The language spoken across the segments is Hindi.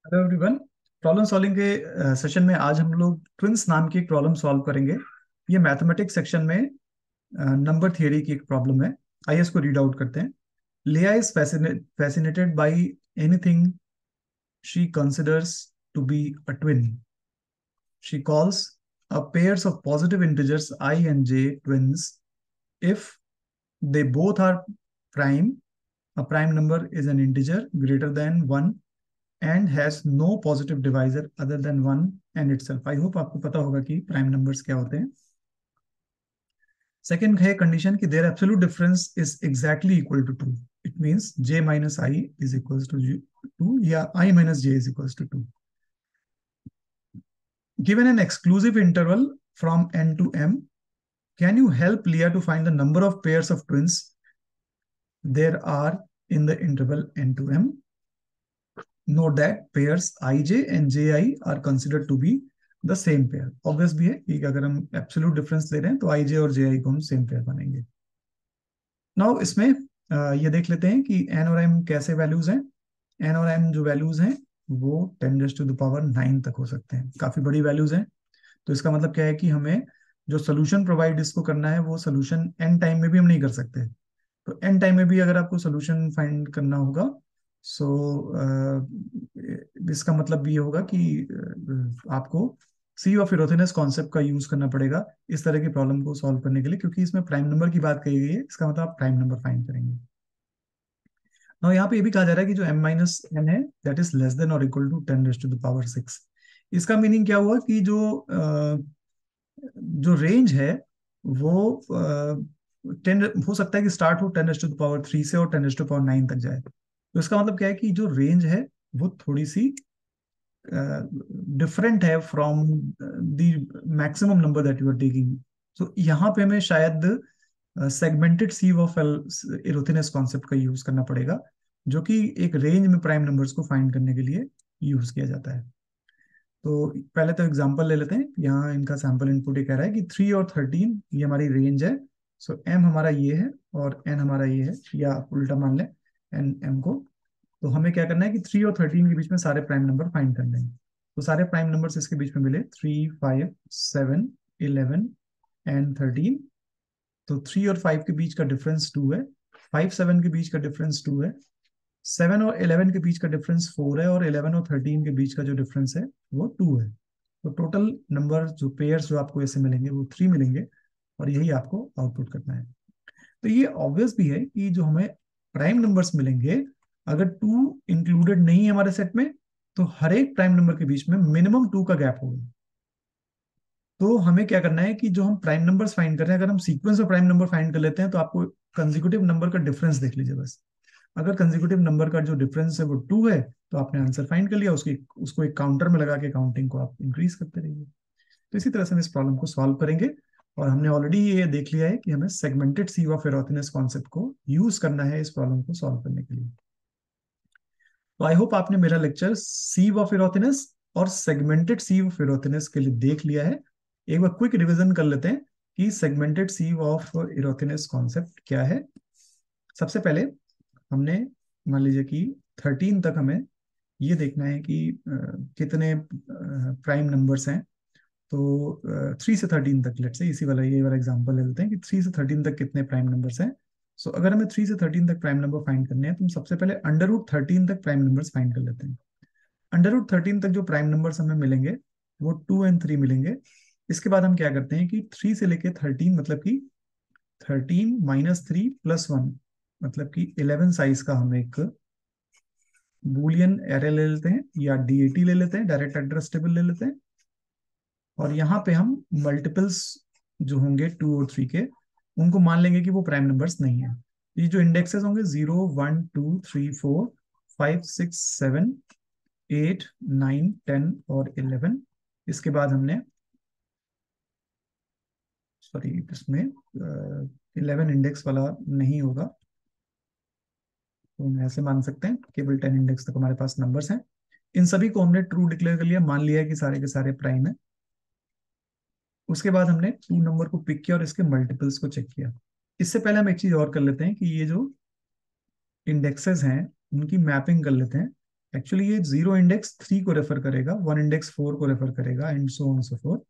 Hello everyone. प्रॉब्लम सॉल्विंग के सेशन में आज हम लोग ट्विंस नाम की एक प्रॉब्लम सॉल्व करेंगे। ये मैथमेटिक्स सेक्शन में नंबर थियरी की एक प्रॉब्लम है। आइए इसको रीड आउट करते हैं। लिया is fascinated by anything she considers to be a twin. She calls a pairs of positive integers I and j twins if they both are prime. A prime number is an integer greater than 1 and has no positive divisor other than 1 and itself. I hope आपको पता होगा कि प्राइम नंबर्स क्या होते हैं। सेकंड है कंडीशन कि there absolute difference is exactly equal to 2। It means j minus I is equals to 2 या i minus j is equals to 2। Given an exclusive interval from n to m, can you help Leah to find the number of pairs of twins there are in the interval n to m? Note that pairs ij and ji are considered to be the same pair। Obvious भी है कि अगर हम एब्सोल्यूट डिफरेंस ले रहे हैं तो आई जे और जे आई को हम सेम पेयर मानेंगे। नाउ इसमें ये देख लेते हैं कि एन और एम कैसे वैल्यूज हैं। एन और एम जो वैल्यूज हैं वो 10⁻⁹ तक हो सकते हैं, काफी बड़ी वैल्यूज हैं। तो इसका मतलब क्या है कि हमें जो सोल्यूशन प्रोवाइड इसको करना है वो सोल्यूशन एन टाइम में भी हम नहीं कर सकते। तो एन टाइम में भी अगर आपको सोल्यूशन फाइंड करना होगा, सो इसका मतलब ये होगा कि आपको सी ऑफ इरोथिनस कॉन्सेप्ट का यूज करना पड़ेगा इस तरह की प्रॉब्लम को सॉल्व करने के लिए, क्योंकि इसमें प्राइम नंबर की बात कही गई है। इसका मतलब आप प्राइम नंबर फाइंड करेंगे। ना यहाँ पे ये भी कहा जा रहा है कि जो m माइनस एन है दैट इज लेस देन और इक्वल टू 10⁻⁶। इसका मीनिंग क्या हुआ कि जो रेंज है वो 10 हो सकता है कि स्टार्ट हो 10⁻³ से और 10⁻⁹ तक जाए। तो इसका मतलब क्या है कि जो रेंज है वो थोड़ी सी डिफरेंट है from the maximum number that you are taking. तो यहाँ पे हमें शायद segmented sieve of Eratosthenes concept का यूज करना पड़ेगा, जो कि एक रेंज में प्राइम नंबर्स को फाइंड करने के लिए यूज किया जाता है। तो पहले तो एग्जांपल ले लेते हैं। यहाँ इनका सैंपल इनपुट ये कह रहा है कि 3 और 13 ये हमारी रेंज है। सो एम हमारा ये है और एन हमारा ये है, या आप उल्टा मान लें एन एम को। तो हमें क्या करना है कि 3 और 13 के बीच में सारे प्राइम नंबर फाइंड करने हैं। तो सारे प्राइम नंबर्स इसके बीच में मिले 3, 5, 7, 11 एंड 13। तो 3 और 5 के बीच का डिफरेंस 2 है, 5 7 के बीच का डिफरेंस 2 है, 7 और 11 के बीच का डिफरेंस 4 है, और 11 और 13 के बीच का जो डिफरेंस है वो 2 है। तो टोटल नंबर जो पेयर्स जो आपको ऐसे मिलेंगे वो 3 मिलेंगे, और यही आपको आउटपुट करना है। तो ये ऑब्वियस भी है कि जो हमें प्राइम नंबर्स मिलेंगे, अगर 2 इंक्लूडेड नहीं है हमारे सेट में, तो हर एक प्राइम नंबर के बीच में मिनिमम 2 का गैप होगा। तो हमें क्या करना है कि जो हम प्राइम नंबर्स फाइंड कर रहे हैं, अगर हम सीक्वेंस में प्राइम नंबर फाइंड कर लेते हैं तो आपको कंसेक्यूटिव नंबर का डिफरेंस देख लीजिए बस। अगर कंसेक्यूटिव नंबर का जो डिफरेंस है वो 2 है तो आपने आंसर फाइंड कर लिया। उसको एक काउंटर में लगा के काउंटिंग को आप इंक्रीज करते रहिए। तो इसी तरह से हम इस प्रॉब्लम को सॉल्व करेंगे। और हमने ऑलरेडी ये देख लिया है कि हमें segmented sieve of Eratosthenes concept को यूज करना है इस प्रॉब्लम को सॉल्व करने के लिए। तो आई होप आपने मेरा लेक्चर सीव ऑफ एरोथिनस और सेगमेंटेड सीव ऑफ एरोथिनस के लिए देख लिया है। एक बार क्विक रिवीजन कर लेते हैं कि segmented sieve of Eratosthenes concept क्या है। सबसे पहले हमने मान लीजिए कि 13 तक हमें ये देखना है कि कितने प्राइम नंबर्स हैं। तो 3 से 13 तक, लेट से इसी वाला ये वाला एग्जांपल ले लेते हैं कि 3 से 13 तक कितने प्राइम नंबर्स हैं। सो अगर हमें 3 से 13 तक प्राइम नंबर फाइंड करने हैं तो हम सबसे पहले अंडर रूट 13 तक प्राइम नंबर्स फाइंड कर लेते हैं। अंडर रूट 13 तक जो प्राइम नंबर्स हमें मिलेंगे वो 2 और 3 मिलेंगे। इसके बाद हम क्या करते हैं कि 3 से लेके 13 मतलब कि 13 - 3 + 1 मतलब कि 11 साइज का हम एक बूलियन एरे ले लेते हैं, या डीएटी ले लेते हैं, डायरेक्ट एड्रेस टेबल ले लेते हैं। और यहाँ पे हम मल्टीपल्स जो होंगे 2 और 3 के, उनको मान लेंगे कि वो प्राइम नंबर्स नहीं है। ये जो इंडेक्सेस होंगे 0 1 2 3 4 5 6 7 8 9 10 और 11। इसके बाद हमने, सॉरी इसमें 11 इंडेक्स वाला नहीं होगा, तो हम ऐसे मान सकते हैं केवल 10 इंडेक्स तक हमारे पास नंबर्स हैं। इन सभी को हमने ट्रू डिक्लेयर कर लिया, मान लिया है कि सारे के सारे प्राइम है। उसके बाद हमने 2 नंबर को पिक किया और इसके मल्टीपल्स को चेक किया। इससे पहले हम एक चीज और कर लेते हैं कि ये जो इंडेक्सेस हैं उनकी मैपिंग कर लेते हैं एक्चुअली ये 0 इंडेक्स 3 को रेफर करेगा, 1 इंडेक्स 4 को रेफर करेगा, and so on so forth.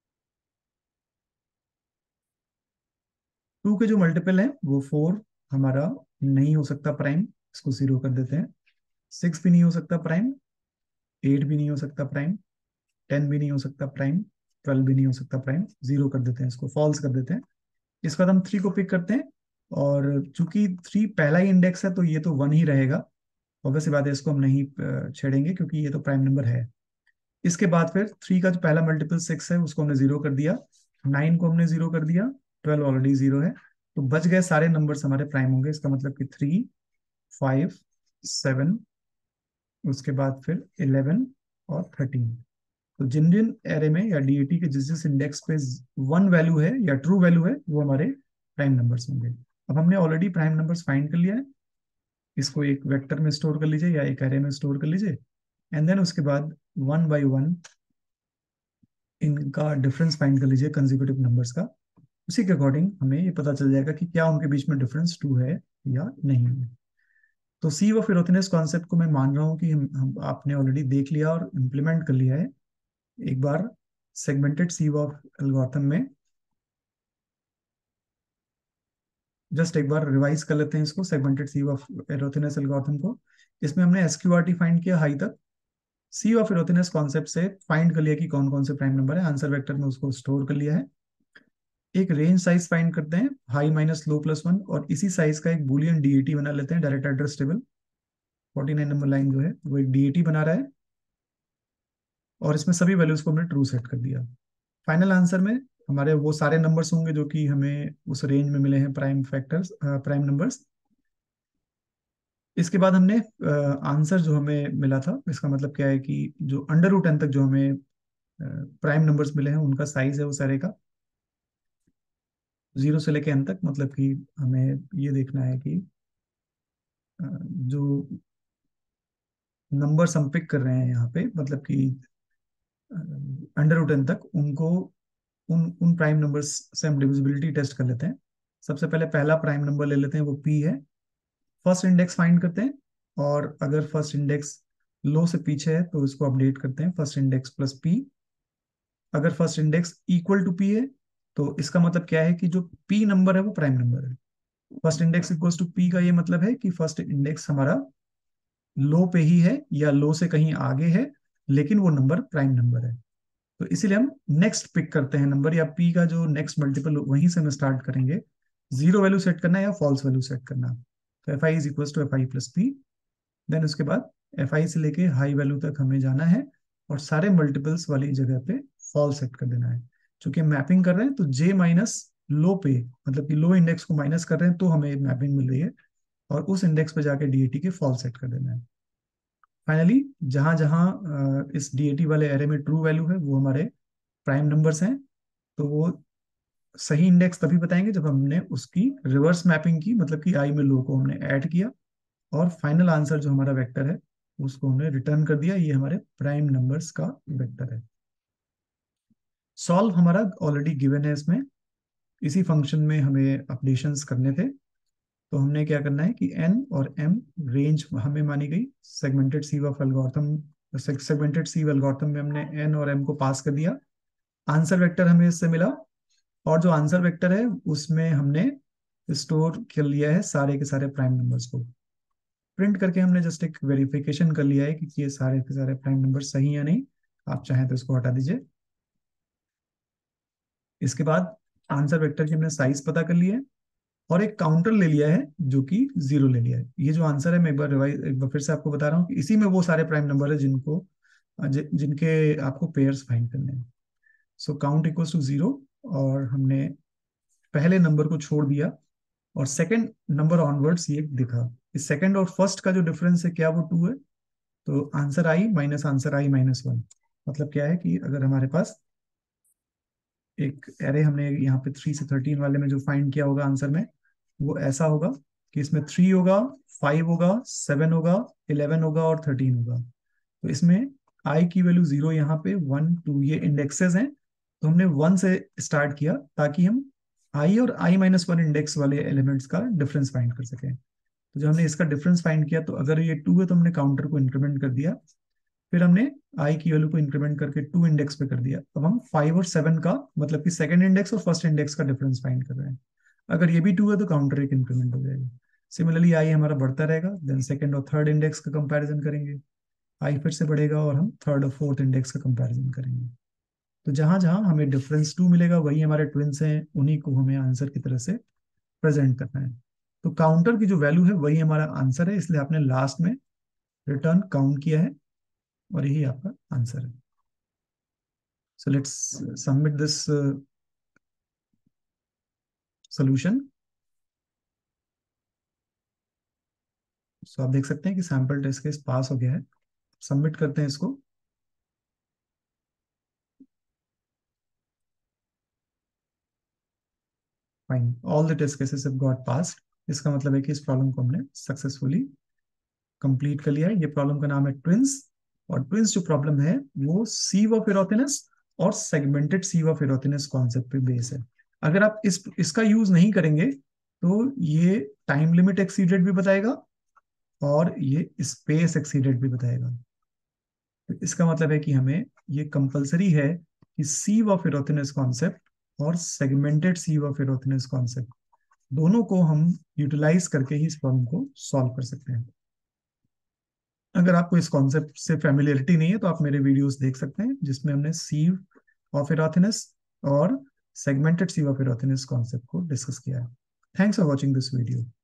2 के जो मल्टीपल हैं वो 4 हमारा नहीं हो सकता प्राइम, इसको 0 कर देते हैं। 6 भी नहीं हो सकता प्राइम, 8 भी नहीं हो सकता प्राइम, 10 भी नहीं हो सकता प्राइम, 12 भी नहीं हो सकता प्राइम, 0 कर देते हैं, इसको फॉल्स कर देते हैं। इसके बाद हम 3 को पिक करते हैं, और चूंकि 3 पहला ही इंडेक्स है तो ये तो 1 ही रहेगा। ऑब्वियस सी बात है, इसको हम नहीं छेड़ेंगे क्योंकि ये तो प्राइम नंबर है। इसके बाद फिर 3 का जो पहला मल्टीपल 6 है उसको हमने 0 कर दिया, 9 को हमने 0 कर दिया, 12 ऑलरेडी 0 है, तो बच गए सारे नंबर्स हमारे प्राइम होंगे। इसका मतलब कि 3, 5, 7, उसके बाद फिर 11 और 13। तो जिन जिन एरे में या डीईटी के जिस जिस इंडेक्स पे 1 वैल्यू है या ट्रू वैल्यू है वो हमारे प्राइम नंबर्स होंगे। अब हमने ऑलरेडी प्राइम नंबर्स फाइंड कर लिया है, इसको एक वेक्टर में स्टोर कर लीजिए या एक एरे में स्टोर कर लीजिए, एंड देन उसके बाद 1 बाई 1 इनका डिफरेंस फाइंड कर लीजिए कंसेक्यूटिव नंबर्स का। उसी के अकॉर्डिंग हमें ये पता चल जाएगा कि क्या उनके बीच में डिफरेंस 2 है या नहीं है। तो सी ऑफ इरोथिनेस कॉन्सेप्ट को मैं मान रहा हूँ कि हम आपने ऑलरेडी देख लिया और इम्प्लीमेंट कर लिया है। एक बार सेगमेंटेड सी ऑफ एल्गोरिथम में जस्ट एक बार रिवाइज कर लेते हैं इसको, segmented sieve of Eratosthenes algorithm को। इसमें हमने एसक्यूआरटी फाइंड किया हाई तक, सी ऑफ एरोथिनेस कॉन्सेप्ट से फाइंड कर लिया कि कौन कौन से प्राइम नंबर है, आंसर वेक्टर में उसको स्टोर कर लिया है। एक रेंज साइज फाइंड करते हैं, हाई माइनस लो प्लस 1, और इसी साइज का एक बूलियन डीईटी बना लेते हैं, direct address table. 49 number line जो है वो एक डीईटी बना रहा है, और इसमें सभी वैल्यूज को हमने ट्रू सेट कर दिया। फाइनल आंसर में हमारे वो सारे नंबर्स होंगे जो कि हमें उस रेंज में मिले हैं, प्राइम फैक्टर्स, प्राइम नंबर्स। इसके बाद हमने आंसर जो हमें मिला था, इसका मतलब क्या है कि जो अंडर रूट n तक जो हमें प्राइम नंबर्स मिले हैं उनका साइज है उस एरे का, 0 से लेके n तक। मतलब कि हमें ये देखना है कि जो नंबर्स हम पिक कर रहे हैं यहाँ पे, मतलब कि अंडर रूट n तक, उनको उन उन प्राइम नंबर्स से हम डिविजिबिलिटी टेस्ट कर लेते हैं। सबसे पहले पहला प्राइम नंबर ले लेते हैं, वो p है। फर्स्ट इंडेक्स फाइंड करते हैं, और अगर फर्स्ट इंडेक्स लो से पीछे है तो इसको अपडेट करते हैं, फर्स्ट इंडेक्स प्लस p। अगर first index equal to p है तो इसका मतलब क्या है कि जो p नंबर है वो प्राइम नंबर है। First index equals to p का ये मतलब है कि फर्स्ट इंडेक्स हमारा लो पे ही है या लो से कहीं आगे है, लेकिन वो नंबर प्राइम नंबर है। तो इसीलिए हम नेक्स्ट पिक करते हैं नंबर, या p का जो नेक्स्ट मल्टीपल वहीं से हम स्टार्ट करेंगे। 0 वैल्यू सेट करना है या फॉल्स वैल्यू सेट करना, तो F I is equal to F I plus P. Then उसके बाद एफ आई से लेके हाई वैल्यू तक हमें जाना है, और सारे मल्टीपल्स वाली जगह पे फॉल्स सेट कर देना है। चूंकि मैपिंग कर रहे हैं तो j माइनस लो पे, मतलब कि लो इंडेक्स को माइनस कर रहे हैं तो हमें मैपिंग मिल रही है, और उस इंडेक्स पे जाके डीएटी के फॉल्स सेट कर देना है। फाइनली जहां जहां इस डीएटी वाले एरे में ट्रू वैल्यू है वो हमारे प्राइम नंबर्स हैं, तो वो सही इंडेक्स तभी बताएंगे जब हमने उसकी रिवर्स मैपिंग की, मतलब कि आई में लो को हमने ऐड किया, और फाइनल आंसर जो हमारा वेक्टर है उसको हमने रिटर्न कर दिया। ये हमारे प्राइम नंबर्स का वेक्टर है। सॉल्व हमारा ऑलरेडी गिवन है इसमें, इसी फंक्शन में हमें अपडेशंस करने थे। तो हमने क्या करना है कि n और m रेंज हमें मानी गई, segmented sieve of algorithm, segmented sieve algorithm में हमने n और m को पास कर दिया। आंसर वेक्टर हमें इससे मिला, और जो आंसर वेक्टर है उसमें हमने स्टोर कर लिया है सारे के सारे प्राइम नंबर्स को। प्रिंट करके हमने जस्ट एक वेरिफिकेशन कर लिया है कि ये सारे के सारे प्राइम नंबर सही या नहीं। आप चाहें तो इसको हटा दीजिए। इसके बाद आंसर वेक्टर की हमने साइज पता कर लिया है, और एक काउंटर ले लिया है जो कि 0 ले लिया है। ये जो आंसर है मैं एक बार फिर से आपको बता रहा हूँ कि इसी में वो सारे प्राइम नंबर है जिनके आपको पेयर्स फाइंड करने हैं। सो काउंट इक्वल्स टू 0, और हमने पहले नंबर को छोड़ दिया, और सेकंड नंबर ऑनवर्ड्स ये दिखा। इस सेकंड और फर्स्ट का जो डिफरेंस है क्या वो 2 है, तो answer I minus answer I minus 1। मतलब क्या है कि अगर हमारे पास एक एरे हमने यहाँ पे 3 से 13 वाले में जो फाइंड किया होगा आंसर में, वो ऐसा होगा कि इसमें 3 होगा, 5 होगा, 7 होगा, 11 होगा और 13 होगा। तो इसमें आई की वैल्यू 0, यहाँ पे 1 2 ये इंडेक्सेस हैं, तो हमने 1 से स्टार्ट किया ताकि हम आई और i-1 इंडेक्स वाले एलिमेंट्स का डिफरेंस फाइंड कर सकें। तो जब हमने इसका डिफरेंस फाइंड किया तो अगर ये 2 है तो हमने काउंटर को इंक्रीमेंट कर दिया, फिर हमने आई की वैल्यू को इंक्रीमेंट करके 2 इंडेक्स पे कर दिया। अब हम 5 और 7 का मतलब कि सेकंड इंडेक्स और फर्स्ट इंडेक्स का डिफरेंस फाइंड कर रहे हैं। अगर ये भी 2 है तो काउंटर एक इंक्रीमेंट हो जाएगा। सिमिलरली आई हमारा बढ़ता रहेगा, देन सेकंड और थर्ड इंडेक्स का कंपैरिजन करेंगे, आई फिर से बढ़ेगा और हम थर्ड और फोर्थ इंडेक्स का कंपैरिजन करेंगे। तो जहां जहां हमें डिफरेंस 2 मिलेगा वही हमारे ट्विंस हैं, उन्हीं को हमें आंसर की तरह से प्रेजेंट करना है। तो काउंटर की जो वैल्यू है वही हमारा आंसर है, इसलिए आपने लास्ट में रिटर्न काउंट किया है और यही आपका आंसर है। So let's submit this solution. So आप देख सकते हैं कि सैंपल टेस्ट केस पास हो गया है। सबमिट करते हैं इसको। Fine, all the test cases have got passed. इसका मतलब है कि इस प्रॉब्लम को हमने सक्सेसफुली कंप्लीट कर लिया है। ये प्रॉब्लम का नाम है ट्विंस, और ट्विंस जो प्रॉब्लम है वो सीव ऑफ एरोथिनस और segmented sieve of Eratosthenes concept पे बेस है। अगर आप इसका यूज नहीं करेंगे तो ये टाइम लिमिट एक्सीडेड भी बताएगा और ये स्पेस एक्सीडेड भी बताएगा। तो इसका मतलब है कि हमें ये कंपलसरी है कि सीव ऑफ एरोथिनस कॉन्सेप्ट और segmented sieve of Eratosthenes concept दोनों को हम यूटिलाइज करके ही इस प्रॉब्लम को सॉल्व कर सकते हैं। अगर आपको इस कॉन्सेप्ट से फेमिलियरिटी नहीं है तो आप मेरे वीडियोस देख सकते हैं जिसमें हमने सीव ऑफ एरोथिनस और segmented sieve of Eratosthenes concept को डिस्कस किया है। Thanks for watching this video.